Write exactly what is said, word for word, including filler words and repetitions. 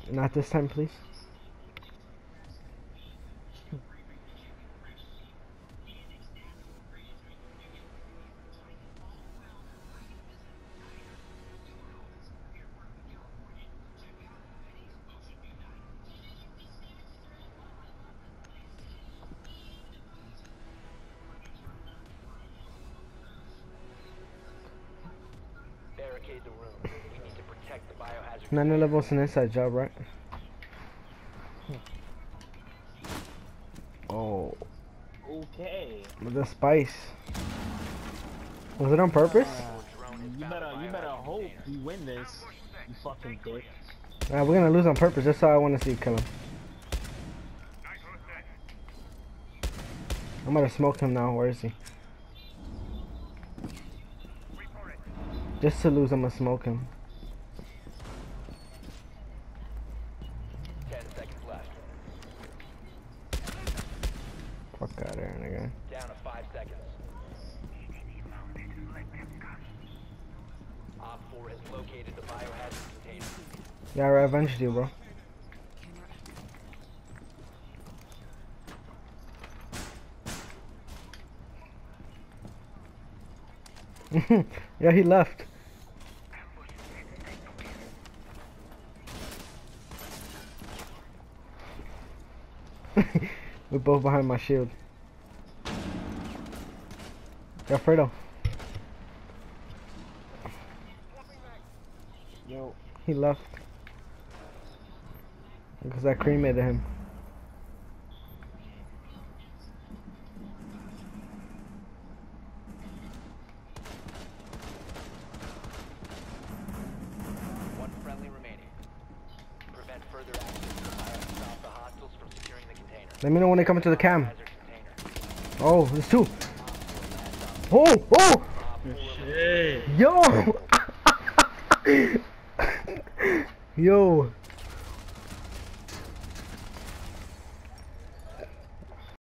Not this time, please. Barricade the room. We need to protect the biohazard. Nano level's an inside job, right? Oh, Okay. with the spice. Was it on purpose? Uh, you better, you better hope you win this. You fucking dick. Nah, we're gonna lose on purpose. That's all I want to see you kill him. I'm gonna smoke him now. Where is he? Just to lose, I'm gonna smoke him. Ten seconds left. Fuck out of here, nigga. Down to five seconds. Op four has located the biohazard container. Yeah, I avenged you, bro. Yeah, he left. We're both behind my shield. Alfredo. Yo. He left. Because I cremated him. One friendly remaining. Prevent further access to the bio. Stop the hostiles from securing the container. Let me know when they come into the cam. Biohazard container. Oh, there's two. Oh, oh! Shit. Yo! Yo!